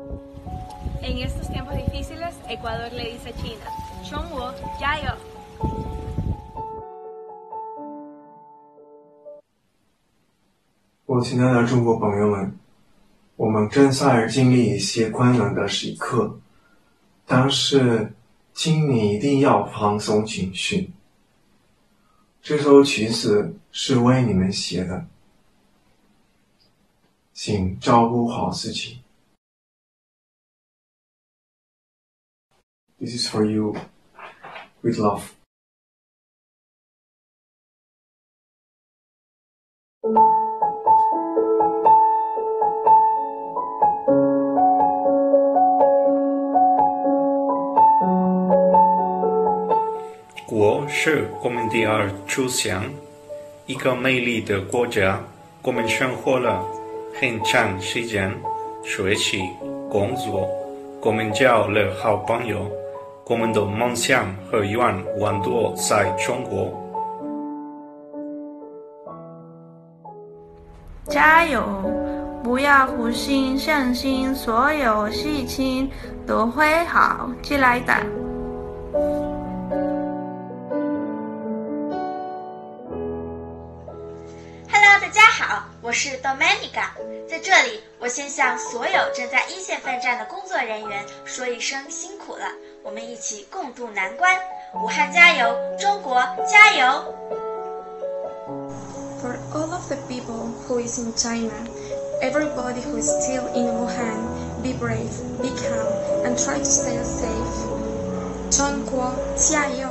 En estos tiempos difíciles, Ecuador le dice a China, 中国加油! 我亲爱的中国朋友们，我们正在经历一些困难的时刻，但是请你一定要放松情绪。这首曲子是为你们写的，请照顾好自己。This is for you, with love. 国是我们第二出乡，一个美丽的国家。我们生活了很长时间，学习、工作，我们交了好朋友。我们的梦想和愿望都在中国。 加油！不要灰心，相信所有事情都会好起来的。 Hello， 大家好，我是 Domenica， 在这里，我先向所有正在一线奋战的工作人员说一声辛苦了，我们一起共度难关。武汉加油，中国加油！ For all of the people who is in China, everybody who is still in Wuhan, be brave, be calm, and try to stay safe. 中国加油！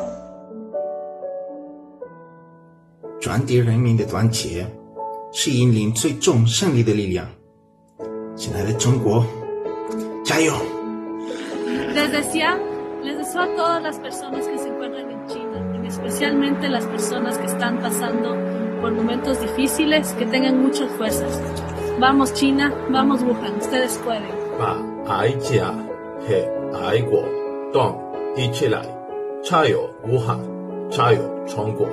传递人民的团结，是引领最终胜利的力量。亲爱的中国，加油 Desde Xi'an, les deseo a todas las personas que se encuentran en China, especialmente las personas que están pasando por momentos difíciles, que tengan muchas fuerzas. Vamos China, vamos Wuhan, ustedes pueden. 把爱家和爱国动一起来，加油武汉，加油中国。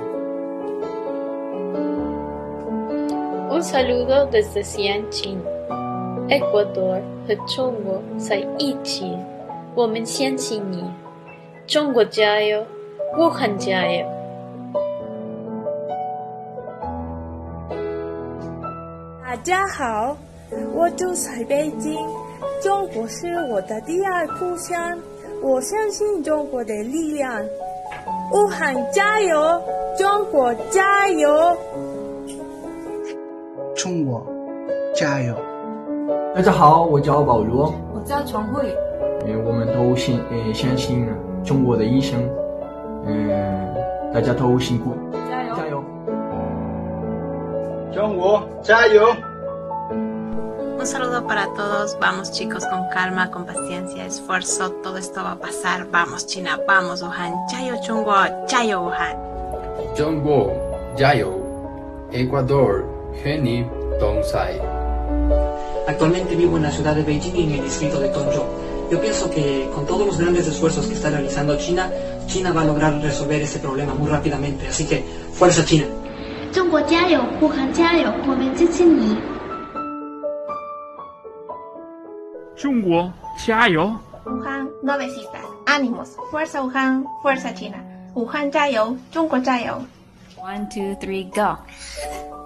Un saludo desde Xi'an, China. Ecuador 和中国在一起，我们相信你。中国加油，武汉加油！ 大家好，我住在北京，中国是我的第二故乡，我相信中国的力量。武汉加油，中国加油！ 中国加油！ 大家好，我叫保罗， 我叫陈慧。 我们都相信中国的医生，大家都辛苦， 加油！ 加油！ 中国加油！ Un saludo para todos, vamos chicos con calma, con paciencia, esfuerzo, todo esto va a pasar, vamos China, vamos Wuhan, 加油中国，加油武汉！ 中国加油 Ecuador 和你同在。 Actualmente vivo en la ciudad de Beijing y en el distrito de Tongzhou. Yo pienso que con todos los grandes esfuerzos que está realizando China, China va a lograr resolver ese problema muy rápidamente. Así que, ¡fuerza China! 中国加油，武汉加油，我们支持你。 中国加油！ Wuhan, no desistas. Ánimos. Fuerza Wuhan, fuerza China. Wuhan 加油，中国加油。 1, 2, 3, go.